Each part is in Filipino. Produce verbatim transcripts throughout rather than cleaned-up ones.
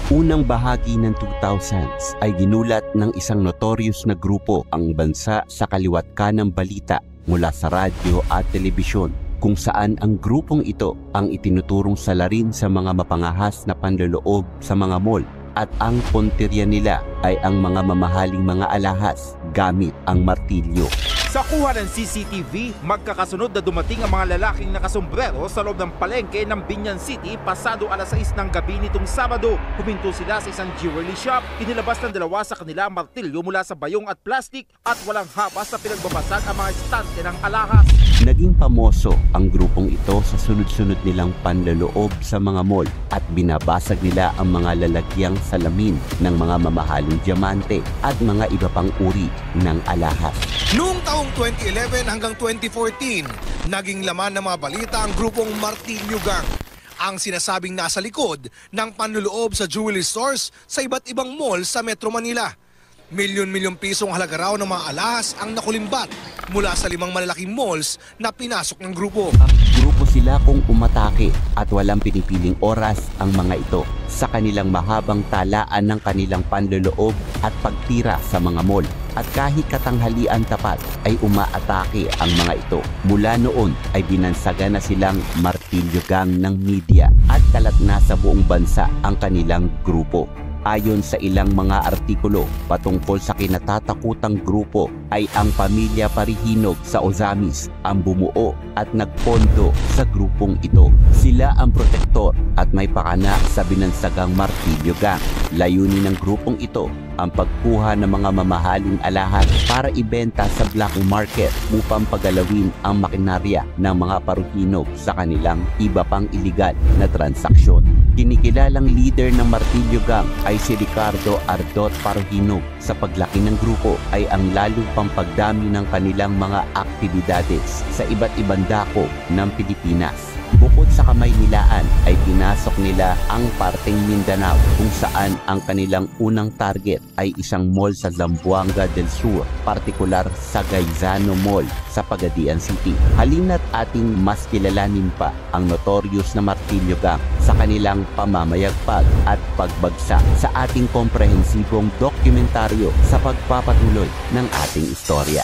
Unang bahagi ng two thousands ay ginulat ng isang notorious na grupo ang bansa sa kaliwat kanang balita mula sa radyo at telebisyon, kung saan ang grupong ito ang itinuturong salarin sa mga mapangahas na panloloob sa mga mall at ang puntirya nila ay ang mga mamahaling mga alahas gamit ang martilyo. Sa kuha ng C C T V, magkakasunod na dumating ang mga lalaking nakasombrero sa loob ng palengke ng Binyan City pasado alas sais ng gabi nitong Sabado. Huminto sila sa isang jewelry shop, inilabas ng dalawa sa kanila ang martilyo mula sa bayong at plastik at walang habas na pinagbabasag ang mga estante ng alahas. Naging pamoso ang grupong ito sa sunod-sunod nilang panloloob sa mga mall at binabasag nila ang mga lalagyang salamin ng mga mamahaling diamante at mga iba pang uri ng alahas. Noong taong twenty eleven hanggang twenty fourteen, naging laman ng mga balita ang grupong Martilyo Gang, ang sinasabing nasa likod ng panloloob sa jewelry stores sa iba't ibang mall sa Metro Manila. Milyon-milyong pisong halaga raw ng mga alahas ang nakulimbat mula sa limang malalaking malls na pinasok ng grupo. Grupo sila kung umatake at walang pinipiling oras ang mga ito sa kanilang mahabang talaan ng kanilang panloloob at pagtira sa mga mall. At kahit katanghalian tapat ay umaatake ang mga ito. Mula noon ay binansaga na silang Martilyo Gang ng media at kalat na sa buong bansa ang kanilang grupo. Ayon sa ilang mga artikulo patungkol sa kinatatakutang grupo ay ang pamilya Parihinog sa Ozamis ang bumuo at nagpondo sa grupong ito. Sila ang protektor at may pakana sa binansagang Martilyo Gang. Layunin ng grupong ito ang pagkuha ng mga mamahaling alahas para ibenta sa black market upang pagalawin ang makinarya ng mga Parihinog sa kanilang iba pang iligal na transaksyon. Kinikilalang leader ng Martilyo Gang ay si Ricardo Ardot Parihinog. Sa paglaki ng grupo ay ang lalo pang pagdami ng kanilang mga aktibidades sa iba't ibang dako ng Pilipinas. Bukod sa Kamaynilaan ay pinasok nila ang parteng Mindanao kung saan ang kanilang unang target ay isang mall sa Zamboanga del Sur, partikular sa Gaizano Mall sa Pagadian City. Halina't ating mas kilalanin pa ang notorious na Martilyo Gang sa kanilang pamamayagpag at pagbagsak sa ating komprehensibong dokumentaryo sa pagpapatuloy ng ating istorya.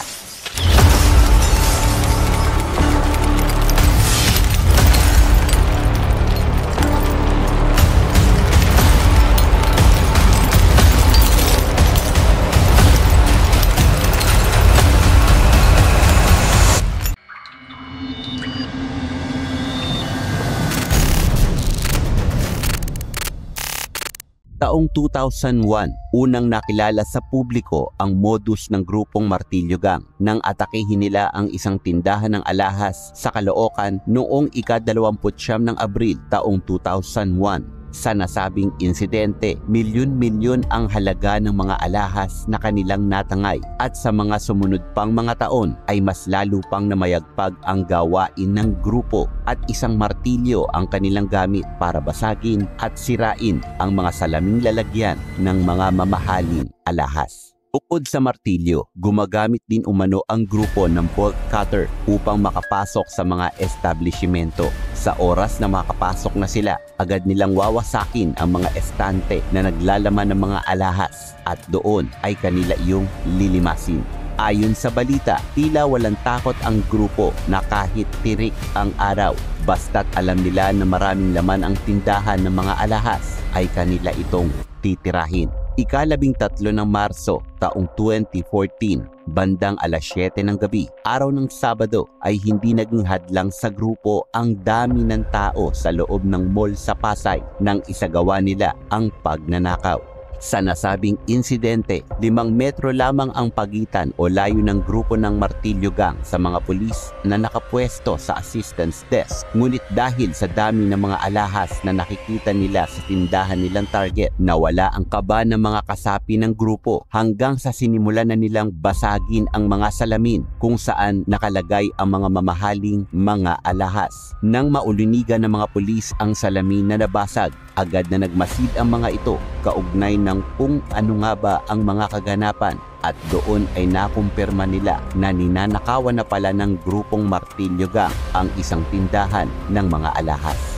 Taong two thousand one, unang nakilala sa publiko ang modus ng grupong Martilyo Gang nang atakehin nila ang isang tindahan ng alahas sa Caloocan noong ika-dalawamput siyam ng Abril taong two thousand one. Sa nasabing insidente, milyon-milyon ang halaga ng mga alahas na kanilang natangay at sa mga sumunod pang mga taon ay mas lalo pang namayagpag ang gawain ng grupo at isang martilyo ang kanilang gamit para basagin at sirain ang mga salaming lalagyan ng mga mamahaling alahas. Bukod sa martilyo, gumagamit din umano ang grupo ng bolt cutter upang makapasok sa mga establishmento. Sa oras na makapasok na sila, agad nilang wawasakin ang mga estante na naglalaman ng mga alahas at doon ay kanila iyong lilimasin. Ayon sa balita, tila walang takot ang grupo na kahit tirik ang araw, basta't alam nila na maraming laman ang tindahan ng mga alahas ay kanila itong titirahin. Ikalabing tatlo ng Marso taong twenty fourteen, bandang alas siyete ng gabi, araw ng Sabado, ay hindi naging hadlang sa grupo ang dami ng tao sa loob ng mall sa Pasay nang isagawa nila ang pagnanakaw. Sa nasabing insidente, limang metro lamang ang pagitan o layo ng grupo ng Martilyo Gang sa mga pulis na nakapwesto sa assistance desk. Ngunit dahil sa dami ng mga alahas na nakikita nila sa tindahan nilang target, nawala ang kaba ng mga kasapi ng grupo hanggang sa sinimulan na nilang basagin ang mga salamin kung saan nakalagay ang mga mamahaling mga alahas. Nang maulunigan ng mga pulis ang salamin na nabasag, agad na nagmasid ang mga ito kaugnay ng kung ano nga ba ang mga kaganapan at doon ay nakumpirma nila na ninanakawan na pala ng grupong Martilyo Gang ang isang tindahan ng mga alahas.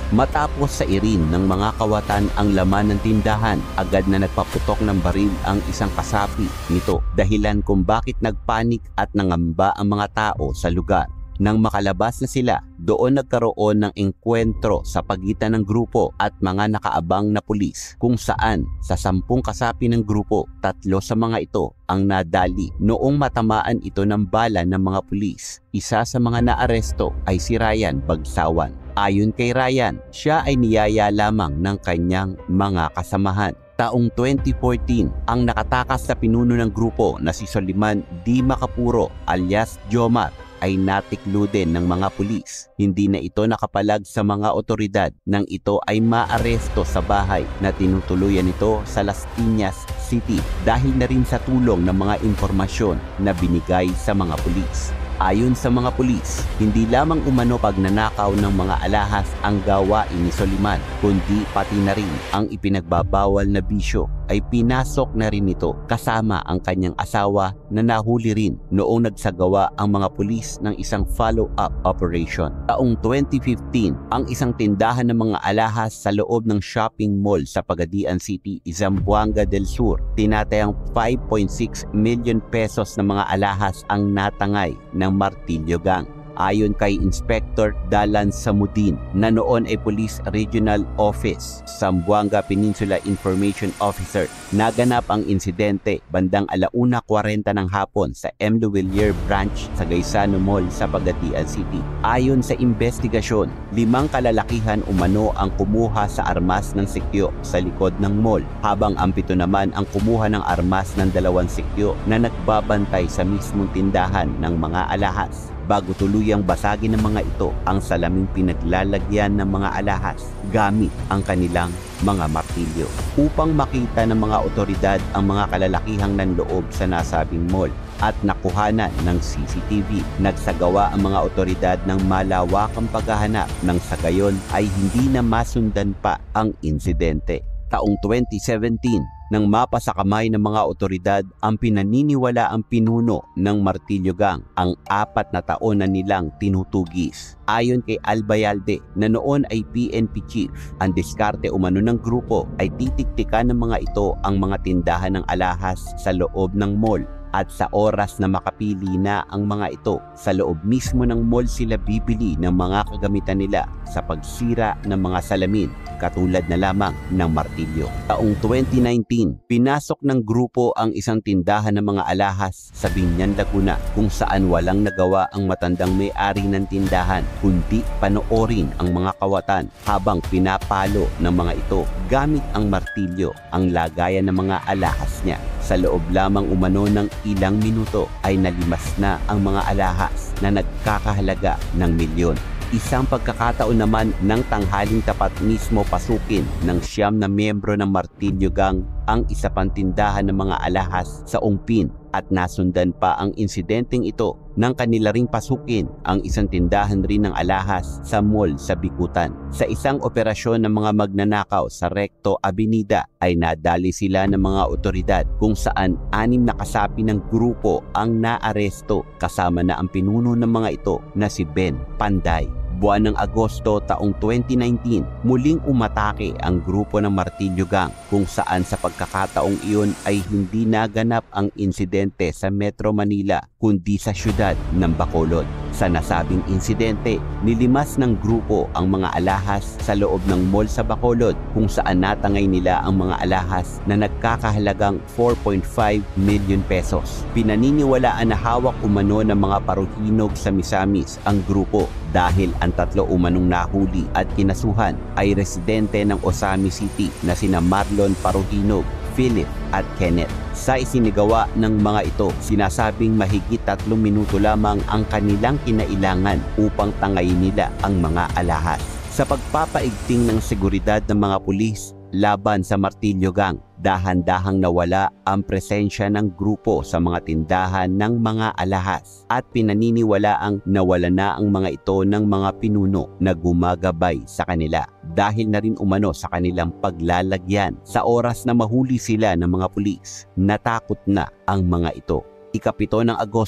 Matapos sa irin ng mga kawatan ang laman ng tindahan, agad na nagpaputok ng baril ang isang kasapi nito, dahilan kung bakit nagpanik at nangamba ang mga tao sa lugar. Nang makalabas na sila, doon nagkaroon ng engkwentro sa pagitan ng grupo at mga nakaabang na pulis, kung saan sa sampung kasapi ng grupo, tatlo sa mga ito ang nadali noong matamaan ito ng bala ng mga pulis. Isa sa mga naaresto ay si Ryan Bagsawan. Ayon kay Ryan, siya ay niyaya lamang ng kanyang mga kasamahan. Taong twenty fourteen, ang nakatakas na pinuno ng grupo na si Soliman D. Macapuro alias Jomar ay natiklo din ng mga pulis. Hindi na ito nakapalag sa mga otoridad nang ito ay maaresto sa bahay na tinutuluyan nito sa Las Piñas City dahil na rin sa tulong ng mga impormasyon na binigay sa mga pulis. Ayon sa mga pulis, hindi lamang umano pagnanakaw ng mga alahas ang gawain ni Soliman, kundi pati na rin ang ipinagbabawal na bisyo ay pinasok na rin nito kasama ang kanyang asawa na nahuli rin noong nagsagawa ang mga pulis ng isang follow-up operation. Taong twenty fifteen, ang isang tindahan ng mga alahas sa loob ng shopping mall sa Pagadian City, Zamboanga del Sur, tinatayang five point six million pesos na mga alahas ang natangay ng Martilyo Gang. Ayon kay Inspector Dalan Samudin na noon ay Police Regional Office, Zamboanga Peninsula Information Officer, naganap ang insidente bandang alauna kwarenta ng hapon sa M. Luwilier Branch sa Gaisano Mall sa Pagadian City. Ayon sa investigasyon, limang kalalakihan umano ang kumuha sa armas ng sikyo sa likod ng mall, habang ang pito naman ang kumuha ng armas ng dalawang sikyo na nagbabantay sa mismong tindahan ng mga alahas, bago tuluyang basagin ng mga ito ang salaming pinaglalagyan ng mga alahas gamit ang kanilang mga martilyo. Upang makita ng mga otoridad ang mga kalalakihang nanloob sa nasabing mall at nakuhanan ng C C T V, nagsagawa ang mga otoridad ng malawakang paghahanap nang sa gayon ay hindi na masundan pa ang insidente. Taong twenty seventeen, nang mapa sa kamay ng mga otoridad ang pinaniniwala ang pinuno ng Martilyo Gang, ang apat na taon na nilang tinutugis. Ayon kay Albayalde na noon ay P N P chief, ang diskarte umano ng grupo ay titiktikan ng mga ito ang mga tindahan ng alahas sa loob ng mall, at sa oras na makapili na ang mga ito, sa loob mismo ng mall sila bibili ng mga kagamitan nila sa pagsira ng mga salamin, katulad na lamang ng martilyo. Taong twenty nineteen, pinasok ng grupo ang isang tindahan ng mga alahas sa Biñan, Laguna, kung saan walang nagawa ang matandang may-ari ng tindahan kundi panoorin ang mga kawatan habang pinapalo ng mga ito gamit ang martilyo ang lagayan ng mga alahas niya. Sa loob lamang umano ng ilang minuto ay nalimas na ang mga alahas na nagkakahalaga ng milyon. Isang pagkakataon naman ng tanghaling tapat mismo pasukin ng siyam na miyembro ng Martilyo Gang ang isa pang tindahan ng mga alahas sa Ongpin, at nasundan pa ang insidenteng ito nang kanila ring pasukin ang isang tindahan rin ng alahas sa mall sa Bikutan. Sa isang operasyon ng mga magnanakaw sa Recto Avenida ay nadali sila ng mga otoridad kung saan anim na kasapi ng grupo ang naaresto, kasama na ang pinuno ng mga ito na si Ben Panday. Buwan ng Agosto taong twenty nineteen, muling umatake ang grupo ng Martilyo Gang, kung saan sa pagkakataong iyon ay hindi naganap ang insidente sa Metro Manila kundi sa syudad ng Bacolod. Sa nasabing insidente, nilimas ng grupo ang mga alahas sa loob ng mall sa Bacolod, kung saan natangay nila ang mga alahas na nagkakahalagang four point five million pesos. Pinaniniwalaan na hawak umano ng mga paruhinog sa Misamis ang grupo, dahil ang tatlo umanong nahuli at kinasuhan ay residente ng Osami City na sina Marlon Paruhinog, Philip at Kenneth. Sa isinigawa ng mga ito, sinasabing mahigit tatlong minuto lamang ang kanilang kinailangan upang tangayin nila ang mga alahas. Sa pagpapaigting ng seguridad ng mga pulis laban sa Martilyo Gang, dahan-dahang nawala ang presensya ng grupo sa mga tindahan ng mga alahas, at pinaniniwalaang nawala na ang mga ito ng mga pinuno na gumagabay sa kanila, dahil na rin umano sa kanilang paglalagyan. Sa oras na mahuli sila ng mga pulis, natakot na ang mga ito. Ikapito ng Agosto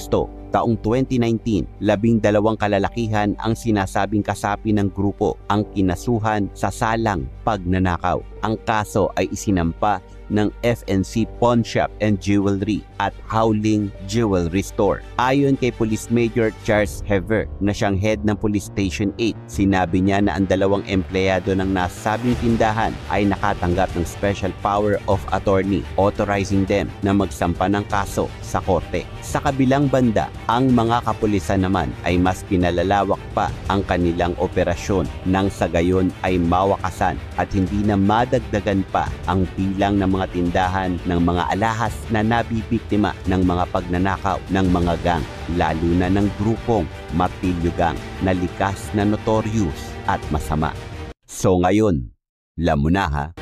Taong twenty nineteen, labing dalawang kalalakihan ang sinasabing kasapi ng grupo ang kinasuhan sa salang pagnanakaw. Ang kaso ay isinampa ng F N C Pawn Shop and Jewelry at Howling Jewelry Store. Ayon kay Police Major Charles Hever na siyang head ng Police Station eight, sinabi niya na ang dalawang empleyado ng nasabing tindahan ay nakatanggap ng special power of attorney authorizing them na magsampa ng kaso sa korte. Sa kabilang banda, ang mga kapulisan naman ay mas pinalalawak pa ang kanilang operasyon nang sa gayon ay mawakasan at hindi na madagdagan pa ang bilang ng mga tindahan ng mga alahas na nabibiktima ng mga pagnanakaw ng mga gang, lalo na ng grupong Martilyo Gang na likas na notorious at masama. So ngayon, alam mo na ha?